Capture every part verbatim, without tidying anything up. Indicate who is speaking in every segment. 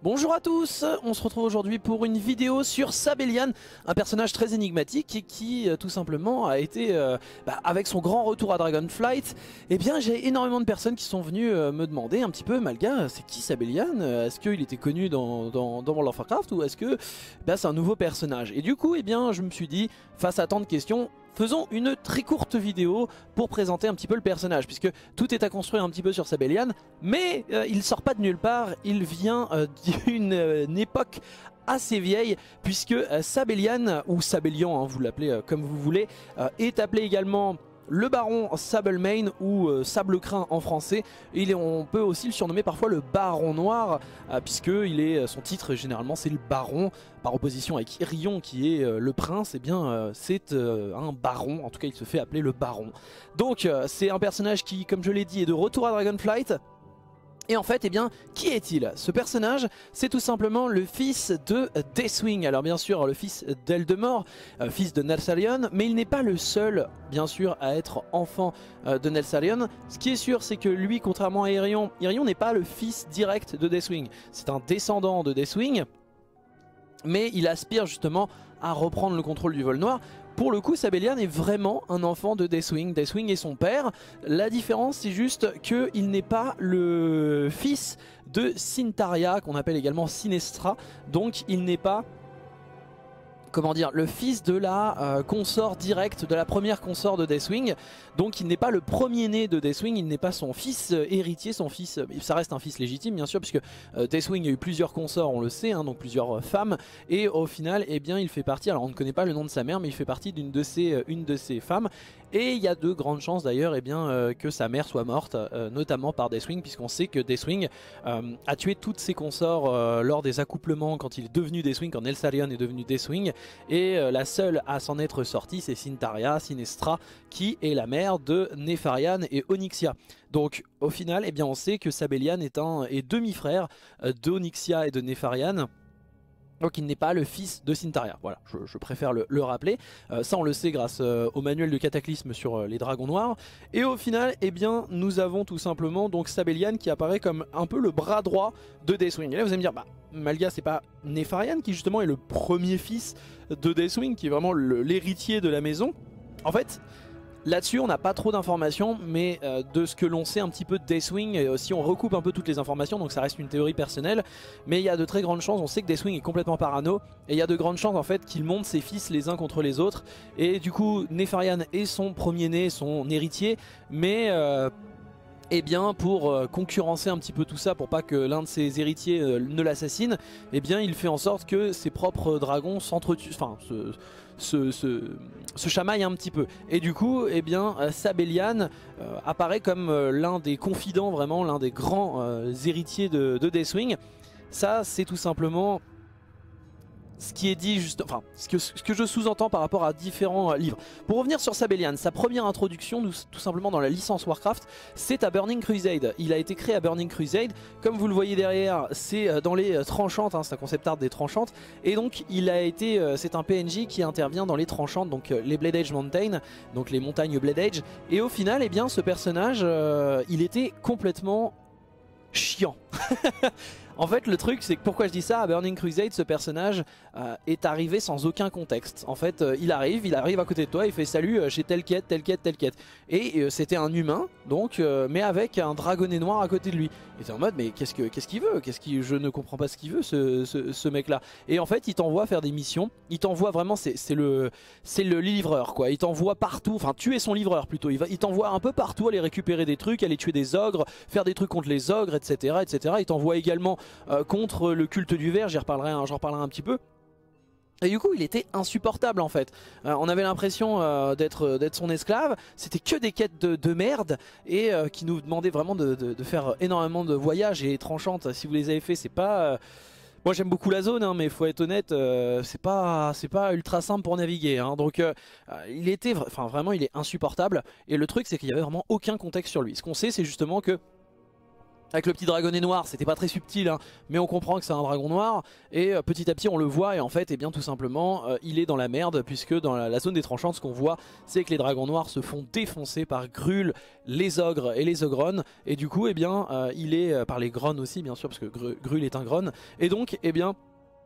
Speaker 1: Bonjour à tous, on se retrouve aujourd'hui pour une vidéo sur Sabellian, un personnage très énigmatique et qui euh, tout simplement a été, euh, bah, avec son grand retour à Dragonflight, eh bien j'ai énormément de personnes qui sont venues euh, me demander un petit peu, Malga, c'est qui Sabellian? Est-ce qu'il était connu dans, dans, dans World of Warcraft ou est-ce que bah, c'est un nouveau personnage? Et du coup, eh bien, je me suis dit, face à tant de questions, faisons une très courte vidéo pour présenter un petit peu le personnage, puisque tout est à construire un petit peu sur Sabellian, mais euh, il sort pas de nulle part, il vient euh, d'une euh, époque assez vieille, puisque euh, Sabellian, ou Sabellian, hein, vous l'appelez euh, comme vous voulez, euh, est appelé également le baron Sablemane ou euh, Sable-Crin en français. Et il est, on peut aussi le surnommer parfois le baron noir, euh, puisque il est, son titre généralement c'est le baron, par opposition avec Irion qui est euh, le prince. Et eh bien euh, c'est euh, un baron, en tout cas il se fait appeler le baron. Donc euh, c'est un personnage qui, comme je l'ai dit, est de retour à Dragonflight. Et en fait, eh bien, qui est-il? Ce personnage, c'est tout simplement le fils de Deathwing. Alors bien sûr, le fils d'Eldemort, euh, fils de Nelsarion, mais il n'est pas le seul, bien sûr, à être enfant euh, de Nelsarion. Ce qui est sûr, c'est que lui, contrairement à Irion, Irion n'est pas le fils direct de Deathwing. C'est un descendant de Deathwing, mais il aspire justement à reprendre le contrôle du vol noir. Pour le coup, Sabellian est vraiment un enfant de Deathwing. Deathwing est son père. La différence, c'est juste qu'il n'est pas le fils de Cintaria, qu'on appelle également Sinestra. Donc il n'est pas, comment dire, le fils de la euh, consort directe, de la première consort de Deathwing. Donc il n'est pas le premier-né de Deathwing, il n'est pas son fils euh, héritier, son fils, euh, ça reste un fils légitime bien sûr, puisque euh, Deathwing a eu plusieurs consorts, on le sait, hein, donc plusieurs euh, femmes. Et au final, eh bien, il fait partie, alors on ne connaît pas le nom de sa mère, mais il fait partie d'une de ses, euh, une de ses femmes. Et il y a de grandes chances d'ailleurs, eh bien, euh, que sa mère soit morte, euh, notamment par Deathwing, puisqu'on sait que Deathwing euh, a tué toutes ses consorts euh, lors des accouplements quand il est devenu Deathwing, quand Nelsarion est devenu Deathwing. Et euh, la seule à s'en être sortie, c'est Cintaria, Sinestra, qui est la mère de Nefarian et Onyxia. Donc au final, eh bien, on sait que Sabellian est, un, est demi-frère euh, d'Onyxia et de Nefarian. Donc il n'est pas le fils de Cintaria, voilà, je, je préfère le, le rappeler. Euh, ça on le sait grâce euh, au manuel de Cataclysme sur euh, les dragons noirs. Et au final, eh bien, nous avons tout simplement donc Sabellian qui apparaît comme un peu le bras droit de Deathwing. Et là vous allez me dire, bah Malga, c'est pas Nefarian qui justement est le premier fils de Deathwing, qui est vraiment l'héritier de la maison? En fait, là-dessus, on n'a pas trop d'informations, mais euh, de ce que l'on sait un petit peu de Deathwing, euh, si on recoupe un peu toutes les informations, donc ça reste une théorie personnelle, mais il y a de très grandes chances, on sait que Deathwing est complètement parano, et il y a de grandes chances en fait qu'il monte ses fils les uns contre les autres, et du coup, Nefarian est son premier-né, son héritier, mais... Euh, Et eh bien pour euh, concurrencer un petit peu tout ça, pour pas que l'un de ses héritiers euh, ne l'assassine, eh bien il fait en sorte que ses propres dragons s'entretuent, enfin se, se, se, se chamaillent un petit peu. Et du coup, eh bien euh, Sabellian euh, apparaît comme euh, l'un des confidents, vraiment l'un des grands euh, héritiers de, de Deathwing. Ça, c'est tout simplement ce qui est dit juste, enfin ce que, ce que je sous-entends par rapport à différents euh, livres. Pour revenir sur Sabellian, sa première introduction tout simplement dans la licence Warcraft, c'est à Burning Crusade. Il a été créé à Burning Crusade, comme vous le voyez derrière, c'est dans les euh, tranchantes, hein, c'est un concept art des tranchantes, et donc il a été, euh, c'est un P N J qui intervient dans les tranchantes, donc euh, les Blade Edge Mountain, donc les montagnes Blade Edge, et au final, eh bien ce personnage, euh, il était complètement chiant. En fait le truc c'est que pourquoi je dis ça, à Burning Crusade ce personnage euh, est arrivé sans aucun contexte. En fait euh, il arrive, il arrive à côté de toi, il fait salut, euh, j'ai telle quête, telle quête, telle quête. Et euh, c'était un humain donc, euh, mais avec un dragonnet noir à côté de lui. Et t'es en mode mais qu'est-ce que qu'est-ce qu'il veut, qu'est-ce qu'il, je ne comprends pas ce qu'il veut ce, ce, ce mec là. Et en fait il t'envoie faire des missions, il t'envoie vraiment, c'est le, c'est le livreur quoi. Il t'envoie partout, enfin tu es son livreur plutôt, il, il t'envoie un peu partout aller récupérer des trucs, aller tuer des ogres, faire des trucs contre les ogres, etc, etc. Il t'envoie également Euh, contre le culte du ver, j'en reparlerai, hein, j'en reparlerai un petit peu. Et du coup il était insupportable en fait, euh, on avait l'impression euh, d'être d'être son esclave, c'était que des quêtes de, de merde et euh, qui nous demandaient vraiment de, de, de faire énormément de voyages. Et tranchantes, si vous les avez fait, c'est pas... Euh... Moi j'aime beaucoup la zone, hein, mais faut être honnête, euh, c'est pas, c'est pas ultra simple pour naviguer. Hein, donc euh, il était, enfin vraiment il est insupportable. Et le truc c'est qu'il y avait vraiment aucun contexte sur lui. Ce qu'on sait c'est justement que Avec le petit dragonnet noir, c'était pas très subtil, hein, mais on comprend que c'est un dragon noir. Et euh, petit à petit on le voit et en fait, eh bien, tout simplement, euh, il est dans la merde. Puisque dans la, la zone des tranchants, ce qu'on voit, c'est que les dragons noirs se font défoncer par Gruul, les ogres et les ogronnes. Et du coup, eh bien, euh, il est euh, par les grones aussi, bien sûr, parce que Gruul est un grone. Et donc, eh bien...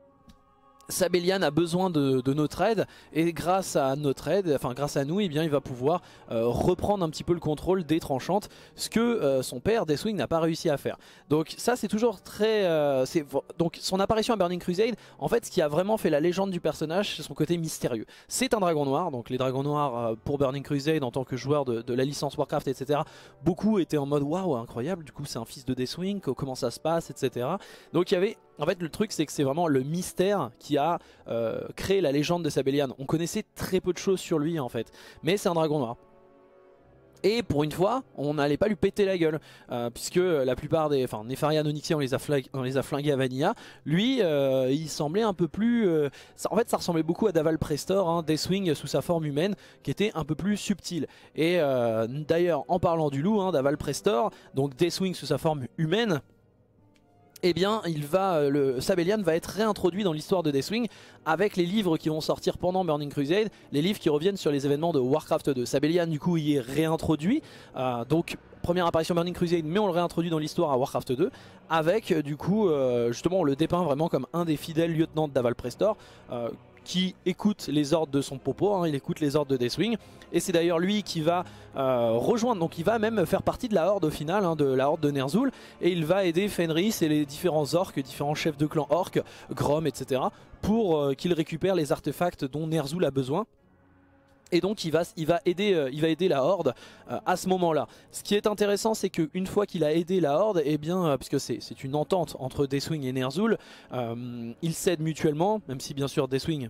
Speaker 1: Sabellian a besoin de, de notre aide et grâce à notre aide, enfin grâce à nous, eh bien, il va pouvoir euh, reprendre un petit peu le contrôle des tranchantes, ce que euh, son père Deathwing n'a pas réussi à faire. Donc ça c'est toujours très... Euh, donc son apparition à Burning Crusade, en fait ce qui a vraiment fait la légende du personnage, c'est son côté mystérieux. C'est un dragon noir, donc les dragons noirs euh, pour Burning Crusade en tant que joueur de, de la licence Warcraft, et cetera. Beaucoup étaient en mode waouh incroyable, du coup c'est un fils de Deathwing, comment ça se passe, et cetera. Donc il y avait... En fait le truc c'est que c'est vraiment le mystère qui a euh, créé la légende de Sabellian. On connaissait très peu de choses sur lui en fait, mais c'est un dragon noir. Et pour une fois, on n'allait pas lui péter la gueule, euh, puisque la plupart des... Enfin, Nefarian, Onyxia, on les a, on les a flingués à Vanilla. Lui, euh, il semblait un peu plus... Euh, ça, en fait, ça ressemblait beaucoup à Daval Prestor, hein, Deathwing sous sa forme humaine, qui était un peu plus subtil. Et euh, d'ailleurs, en parlant du loup, hein, Daval Prestor, donc Deathwing sous sa forme humaine, eh bien, il va, le Sabellian va être réintroduit dans l'histoire de Deathwing avec les livres qui vont sortir pendant Burning Crusade, les livres qui reviennent sur les événements de Warcraft deux. Sabellian, du coup, y est réintroduit, euh, donc première apparition Burning Crusade, mais on le réintroduit dans l'histoire à Warcraft deux, avec, du coup, euh, justement, on le dépeint vraiment comme un des fidèles lieutenants de Daval Prestor, euh, qui écoute les ordres de son popo, hein, il écoute les ordres de Deathwing, et c'est d'ailleurs lui qui va euh, rejoindre, donc il va même faire partie de la horde au final, hein, de la horde de Ner'zhul, et il va aider Fenris et les différents orques, différents chefs de clan orques, Grom, et cetera, pour euh, qu'ils récupèrent les artefacts dont Ner'zhul a besoin. Et donc il va, il va, aider, euh, il va aider la horde euh, à ce moment là. Ce qui est intéressant c'est qu'une fois qu'il a aidé la horde, eh bien, euh, puisque c'est une entente entre Deathwing et Ner'zhul, euh, ils s'aident mutuellement, même si bien sûr Deathwing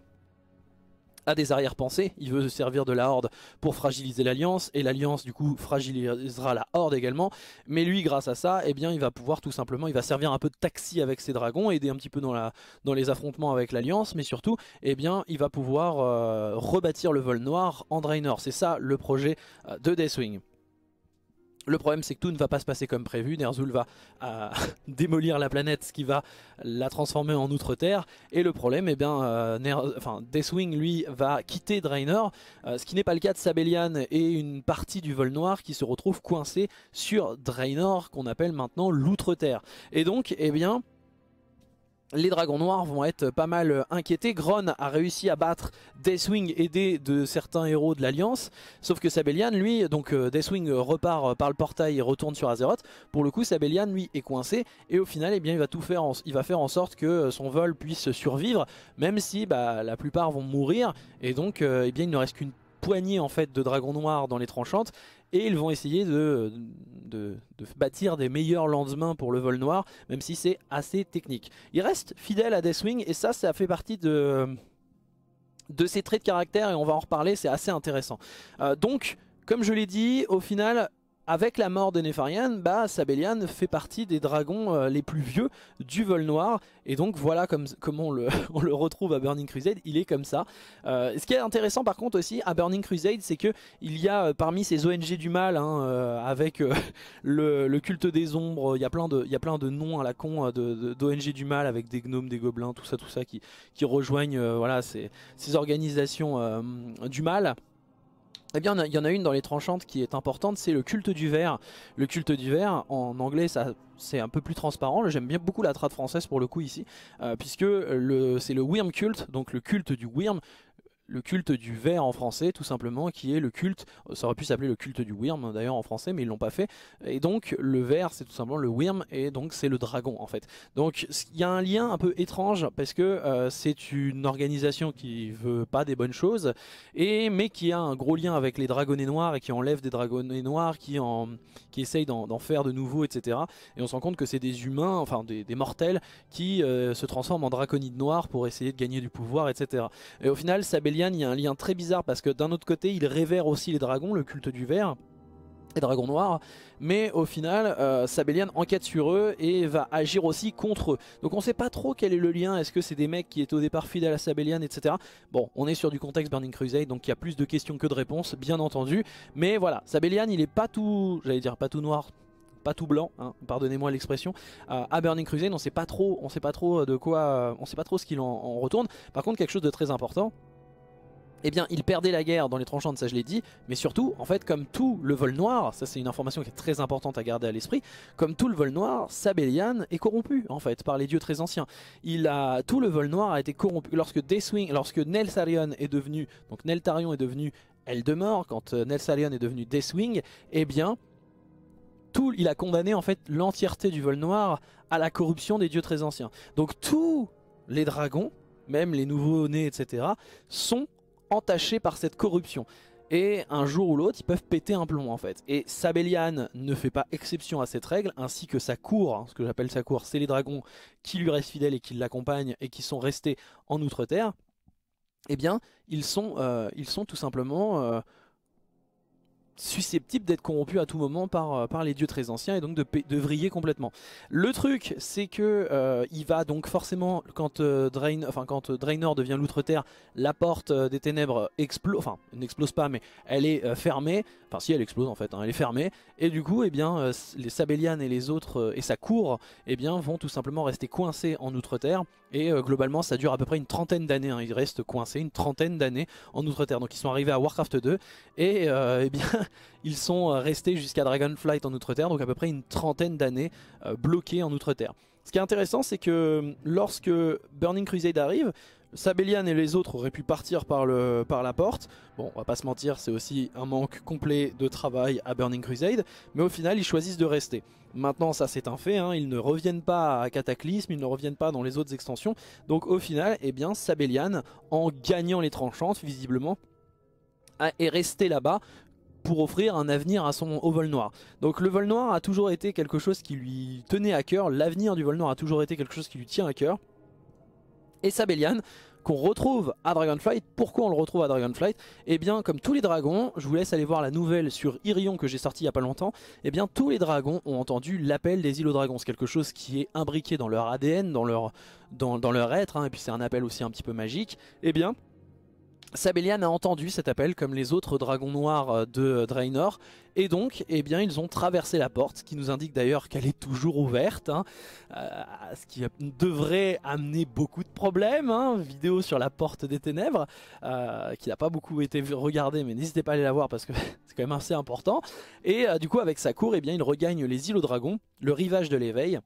Speaker 1: a des arrière-pensées, il veut se servir de la horde pour fragiliser l'alliance, et l'alliance du coup fragilisera la horde également, mais lui grâce à ça, eh bien, il va pouvoir tout simplement, il va servir un peu de taxi avec ses dragons, aider un petit peu dans, la, dans les affrontements avec l'alliance, mais surtout, eh bien, il va pouvoir euh, rebâtir le vol noir en Draenor. C'est ça le projet euh, de Deathwing. Le problème c'est que tout ne va pas se passer comme prévu, Ner'zhul va euh, démolir la planète, ce qui va la transformer en Outre-Terre, et le problème, eh bien, euh, enfin, Deathwing lui va quitter Draenor, euh, ce qui n'est pas le cas de Sabellian et une partie du vol noir qui se retrouve coincée sur Draenor, qu'on appelle maintenant l'Outre-Terre. Et donc, eh bien... les dragons noirs vont être pas mal inquiétés. Gron a réussi à battre Deathwing, aidé de certains héros de l'Alliance. Sauf que Sabellian, lui, donc euh, Deathwing repart par le portail et retourne sur Azeroth. Pour le coup, Sabellian, lui, est coincé. Et au final, eh bien, il va tout faire en, il va faire en sorte que son vol puisse survivre. Même si bah, la plupart vont mourir. Et donc, euh, eh bien, il ne reste qu'une poignée en fait, de dragons noirs dans les tranchantes. Et ils vont essayer de, de, de bâtir des meilleurs lendemains pour le vol noir, même si c'est assez technique. Il reste fidèle à Deathwing, et ça, ça fait partie de, de ses traits de caractère, et on va en reparler, c'est assez intéressant. Euh, donc, comme je l'ai dit, au final... avec la mort de Nefarian, bah, Sabellian fait partie des dragons euh, les plus vieux du vol noir. Et donc voilà comme, comment on le, on le retrouve à Burning Crusade, il est comme ça. Euh, ce qui est intéressant par contre aussi à Burning Crusade, c'est qu'il y a euh, parmi ces O N G du mal, hein, euh, avec euh, le, le culte des ombres, il y a plein de, il y a plein de noms à la con de, de, d'O N G du mal, avec des gnomes, des gobelins, tout ça, tout ça qui, qui rejoignent euh, voilà, ces, ces organisations euh, du mal. Eh bien, il y en a une dans les tranchantes qui est importante, c'est le culte du ver. Le culte du ver, en anglais, ça c'est un peu plus transparent. J'aime bien beaucoup la trad française pour le coup ici, euh, puisque c'est le Wyrm culte, donc le culte du Wyrm. Le culte du ver en français tout simplement, qui est le culte, ça aurait pu s'appeler le culte du Wyrm d'ailleurs en français, mais ils l'ont pas fait. Et donc le ver c'est tout simplement le Wyrm, et donc c'est le dragon en fait. Donc il y a un lien un peu étrange, parce que euh, c'est une organisation qui veut pas des bonnes choses, et, mais qui a un gros lien avec les dragonnets noirs, et qui enlève des dragonnets noirs, qui, en, qui essayent d'en faire de nouveaux, et cetera. Et on se rend compte que c'est des humains, enfin des, des mortels, qui euh, se transforment en draconides noirs pour essayer de gagner du pouvoir, et cetera. Et au final, Sabellian, il y a un lien très bizarre, parce que d'un autre côté il révère aussi les dragons, le culte du ver, les dragons noirs, mais au final euh, Sabellian enquête sur eux et va agir aussi contre eux. Donc on sait pas trop quel est le lien, est-ce que c'est des mecs qui étaient au départ fidèles à Sabellian, et cetera. Bon, on est sur du contexte Burning Crusade, donc il y a plus de questions que de réponses bien entendu, mais voilà, Sabellian il est pas tout, j'allais dire pas tout noir, pas tout blanc, hein, pardonnez-moi l'expression. Euh, à Burning Crusade, on sait pas trop, on sait pas trop de quoi, euh, on sait pas trop ce qu'il en, en retourne. Par contre, quelque chose de très important. Eh bien, il perdait la guerre dans les tranchantes, ça je l'ai dit, mais surtout, en fait, comme tout le vol noir, ça c'est une information qui est très importante à garder à l'esprit, comme tout le vol noir, Sabellian est corrompu, en fait, par les dieux très anciens. Il a, tout le vol noir a été corrompu, lorsque Deathwing, lorsque Neltharion est devenu, donc Neltharion est devenu Eldemort, quand euh, Neltharion est devenu Deathwing, eh bien, tout, il a condamné, en fait, l'entièreté du vol noir à la corruption des dieux très anciens. Donc tous les dragons, même les nouveaux-nés, et cetera, sont entachés par cette corruption. Et un jour ou l'autre, ils peuvent péter un plomb en fait. Et Sabellian ne fait pas exception à cette règle, ainsi que sa cour, hein, ce que j'appelle sa cour, c'est les dragons qui lui restent fidèles et qui l'accompagnent et qui sont restés en Outre-Terre. Eh bien, ils sont, euh, ils sont tout simplement... Euh, susceptible d'être corrompu à tout moment par, par les dieux très anciens et donc de, de vriller complètement. Le truc c'est que euh, il va donc forcément quand, euh, Drain, enfin, quand euh, Draenor devient l'Outre-Terre, la porte euh, des ténèbres explose, enfin n'explose pas mais elle est euh, fermée, enfin si elle explose en fait, hein, elle est fermée et du coup eh bien, euh, les Sabellian et les autres euh, et sa cour eh bien, vont tout simplement rester coincés en Outre-Terre et euh, globalement ça dure à peu près une trentaine d'années, hein, ils restent coincés une trentaine d'années en Outre-Terre, donc ils sont arrivés à Warcraft deux et euh, eh bien ils sont restés jusqu'à Dragonflight en Outre-Terre, donc à peu près une trentaine d'années euh, bloqués en Outre-Terre. Ce qui est intéressant, c'est que lorsque Burning Crusade arrive, Sabellian et les autres auraient pu partir par, le, par la porte. Bon, on va pas se mentir, c'est aussi un manque complet de travail à Burning Crusade, mais au final, ils choisissent de rester. Maintenant, ça c'est un fait, hein, ils ne reviennent pas à Cataclysme, ils ne reviennent pas dans les autres extensions. Donc au final, eh bien, Sabellian, en gagnant les tranchantes, visiblement, est resté là-bas pour offrir un avenir à son, au vol noir. Donc le vol noir a toujours été quelque chose qui lui tenait à cœur, l'avenir du vol noir a toujours été quelque chose qui lui tient à cœur. Et Sabellian, qu'on retrouve à Dragonflight, pourquoi on le retrouve à Dragonflight? Eh bien comme tous les dragons, je vous laisse aller voir la nouvelle sur Irion que j'ai sortie il n'y a pas longtemps, eh bien tous les dragons ont entendu l'appel des îles aux dragons. C'est quelque chose qui est imbriqué dans leur A D N, dans leur, dans, dans leur être, hein, et puis c'est un appel aussi un petit peu magique. Eh bien Sabellian a entendu cet appel comme les autres dragons noirs de Draenor et donc eh bien, ils ont traversé la porte, ce qui nous indique d'ailleurs qu'elle est toujours ouverte, hein, euh, ce qui devrait amener beaucoup de problèmes, hein, vidéo sur la porte des ténèbres euh, qui n'a pas beaucoup été regardée, mais n'hésitez pas à aller la voir parce que c'est quand même assez important. Et euh, du coup avec sa cour eh bien, il regagne les îles aux dragons, le rivage de l'éveil,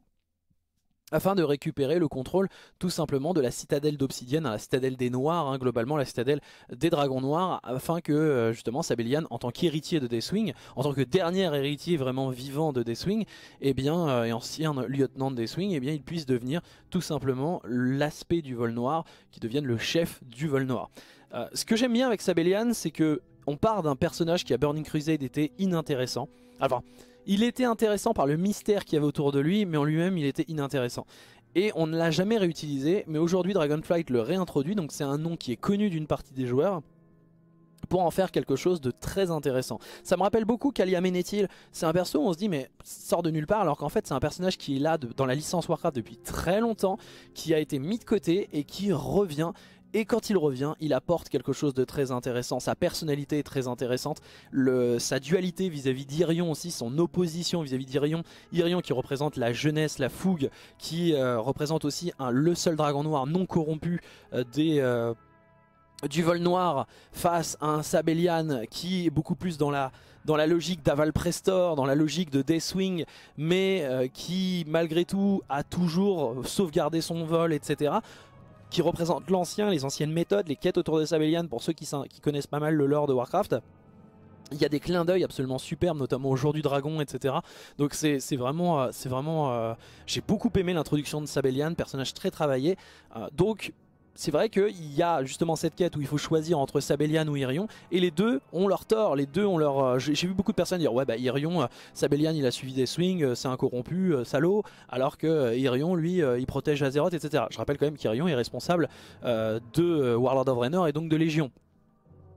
Speaker 1: afin de récupérer le contrôle tout simplement de la citadelle d'Obsidienne, la citadelle des Noirs, hein, globalement la citadelle des Dragons Noirs, afin que euh, justement Sabellian, en tant qu'héritier de Deathwing, en tant que dernier héritier vraiment vivant de Deathwing, eh bien, euh, et ancien lieutenant de Deathwing, eh bien, il puisse devenir tout simplement l'aspect du vol noir, qui devienne le chef du vol noir. Euh, ce que j'aime bien avec Sabellian, c'est que on part d'un personnage qui à Burning Crusade était inintéressant. Enfin, il était intéressant par le mystère qu'il y avait autour de lui, mais en lui-même il était inintéressant. Et on ne l'a jamais réutilisé, mais aujourd'hui Dragonflight le réintroduit, donc c'est un nom qui est connu d'une partie des joueurs, pour en faire quelque chose de très intéressant. Ça me rappelle beaucoup Kalia Menethil, c'est un perso où on se dit mais sort de nulle part, alors qu'en fait c'est un personnage qui est là de, dans la licence Warcraft depuis très longtemps, qui a été mis de côté et qui revient. Et quand il revient, il apporte quelque chose de très intéressant. Sa personnalité est très intéressante. Le, sa dualité vis-à-vis d'Irion aussi, son opposition vis-à-vis d'Irion. Irion qui représente la jeunesse, la fougue, qui euh, représente aussi un, le seul dragon noir non corrompu euh, des... Euh, du vol noir face à un Sabellian qui est beaucoup plus dans la, dans la logique d'Aval Prestor, dans la logique de Deathwing, mais euh, qui malgré tout a toujours sauvegardé son vol, et cetera, qui représente l'ancien, les anciennes méthodes, les quêtes autour de Sabellian pour ceux qui, qui connaissent pas mal le lore de Warcraft. Il y a des clins d'œil absolument superbes, notamment au jour du dragon, et cetera. Donc c'est vraiment, c'est vraiment, euh, j'ai beaucoup aimé l'introduction de Sabellian, personnage très travaillé. Euh, donc c'est vrai qu'il y a justement cette quête où il faut choisir entre Sabellian ou Irion, et les deux ont leur tort, les deux ont leur... Euh, j'ai vu beaucoup de personnes dire ouais bah Irion, euh, Sabellian il a suivi des swings, euh, c'est un corrompu, euh, salaud, alors que euh, Irion lui euh, il protège Azeroth, et cetera. Je rappelle quand même qu'Irion est responsable euh, de euh, Warlord of Draenor et donc de Légion.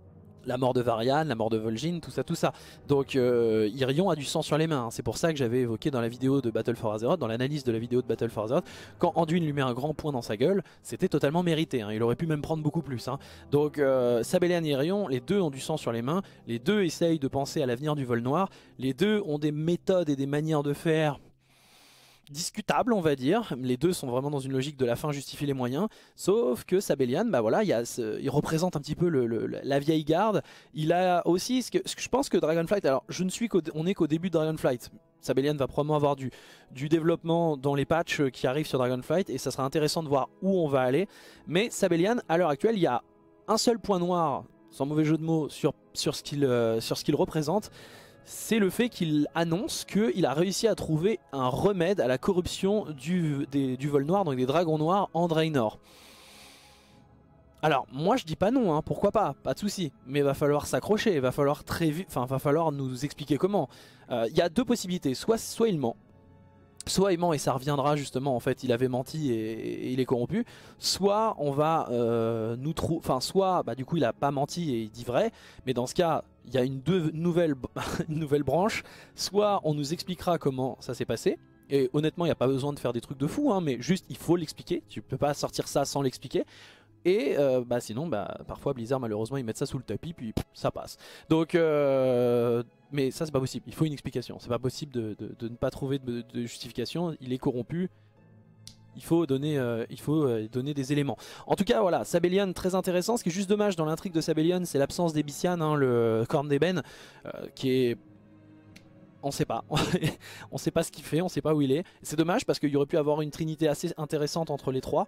Speaker 1: La mort de Varian, la mort de Vol'jin, tout ça, tout ça. Donc euh, Irion a du sang sur les mains. Hein. C'est pour ça que j'avais évoqué dans la vidéo de Battle for Azeroth, dans l'analyse de la vidéo de Battle for Azeroth, quand Anduin lui met un grand point dans sa gueule, c'était totalement mérité. Hein. Il aurait pu même prendre beaucoup plus. Hein. Donc euh, Sabellian et Irion, les deux ont du sang sur les mains. Les deux essayent de penser à l'avenir du vol noir. Les deux ont des méthodes et des manières de faire discutable, on va dire. Les deux sont vraiment dans une logique de la fin justifie les moyens, sauf que Sabellian, bah voilà, il, y a ce, il représente un petit peu le, le, la vieille garde. Il a aussi ce que, ce que je pense que Dragonflight, alors je ne suis qu'au on est qu'au début de Dragonflight. Sabellian va probablement avoir du, du développement dans les patchs qui arrivent sur Dragonflight et ça sera intéressant de voir où on va aller. Mais Sabellian, à l'heure actuelle, il y a un seul point noir, sans mauvais jeu de mots, sur, sur ce qu'il euh, sur ce qu'il représente. C'est le fait qu'il annonce qu'il a réussi à trouver un remède à la corruption du, des, du vol noir, donc des dragons noirs en Draenor. Alors moi je dis pas non, hein, pourquoi pas, pas de souci, mais il va falloir s'accrocher, il va falloir très vite, enfin va falloir nous expliquer comment. Il euh, y a deux possibilités, soit, soit il ment, soit il ment et ça reviendra justement, en fait il avait menti et, et il est corrompu, soit on va euh, nous trouver, enfin soit bah, du coup il a pas menti et il dit vrai, mais dans ce cas il y a une, deux, nouvelle, une nouvelle branche, soit on nous expliquera comment ça s'est passé, et honnêtement il n'y a pas besoin de faire des trucs de fou, hein, mais juste il faut l'expliquer, tu peux pas sortir ça sans l'expliquer. Et euh, bah sinon bah, parfois Blizzard malheureusement ils mettent ça sous le tapis puis pff, ça passe. Donc euh, mais ça c'est pas possible, il faut une explication. C'est pas possible de, de, de ne pas trouver de, de justification, il est corrompu. Il faut, donner, euh, il faut euh, donner des éléments. En tout cas voilà, Sabellian très intéressant. Ce qui est juste dommage dans l'intrigue de Sabellian, c'est l'absence d'Ebyssian, hein, le corne d'ébène, euh, qui est... On sait pas, on sait pas ce qu'il fait, on sait pas où il est. C'est dommage parce qu'il y aurait pu avoir une trinité assez intéressante entre les trois.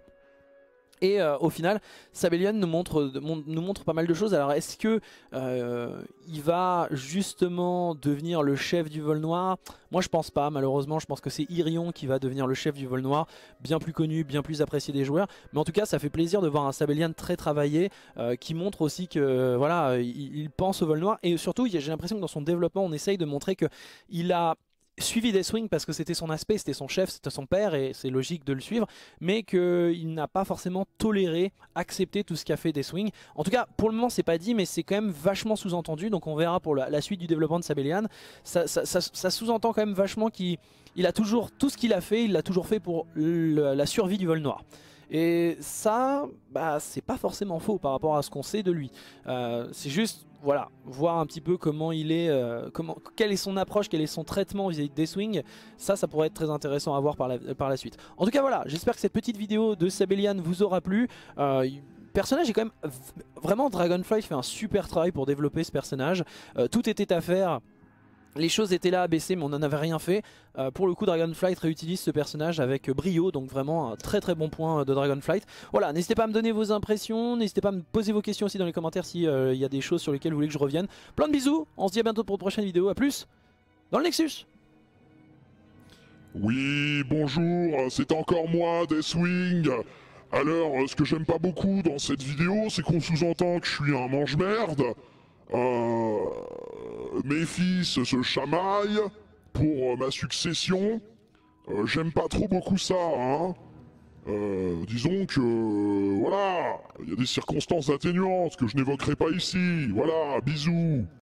Speaker 1: Et euh, au final, Sabellian nous montre, nous montre pas mal de choses. Alors est-ce que euh, il va justement devenir le chef du vol noir? Moi je pense pas, malheureusement. Je pense que c'est Irion qui va devenir le chef du vol noir, bien plus connu, bien plus apprécié des joueurs. Mais en tout cas ça fait plaisir de voir un Sabellian très travaillé, euh, qui montre aussi que voilà, il, il pense au vol noir. Et surtout j'ai l'impression que dans son développement on essaye de montrer que il a suivi Deathwing parce que c'était son aspect, c'était son chef, c'était son père et c'est logique de le suivre, mais qu'il n'a pas forcément toléré, accepté tout ce qu'a fait Deathwing. En tout cas pour le moment c'est pas dit, mais c'est quand même vachement sous-entendu, donc on verra pour la, la suite du développement de Sabellian. Ça, ça, ça, ça sous-entend quand même vachement qu'il il a toujours, tout ce qu'il a fait, il l'a toujours fait pour le, la survie du vol noir. Et ça, bah, c'est pas forcément faux par rapport à ce qu'on sait de lui. Euh, c'est juste, voilà, voir un petit peu comment il est, euh, comment, quelle est son approche, quel est son traitement vis-à-vis de Deathwing. Ça, ça pourrait être très intéressant à voir par la, par la suite. En tout cas, voilà, j'espère que cette petite vidéo de Sabellian vous aura plu. Euh, personnage est quand même, vraiment, Dragonflight fait un super travail pour développer ce personnage. Euh, tout était à faire. Les choses étaient là à baisser mais on n'en avait rien fait. Euh, pour le coup Dragonflight réutilise ce personnage avec brio, donc vraiment un très très bon point de Dragonflight. Voilà, n'hésitez pas à me donner vos impressions, n'hésitez pas à me poser vos questions aussi dans les commentaires s'il euh, y a des choses sur lesquelles vous voulez que je revienne. Plein de bisous, on se dit à bientôt pour une prochaine vidéo, à plus dans le Nexus.
Speaker 2: Oui, bonjour, c'est encore moi, Deathwing. Alors, ce que j'aime pas beaucoup dans cette vidéo, c'est qu'on sous-entend que je suis un mange-merde. Euh... Mes fils se chamaillent pour euh, ma succession. Euh, J'aime pas trop beaucoup ça, hein. Euh, disons que, euh, voilà, il y a des circonstances atténuantes que je n'évoquerai pas ici. Voilà, bisous.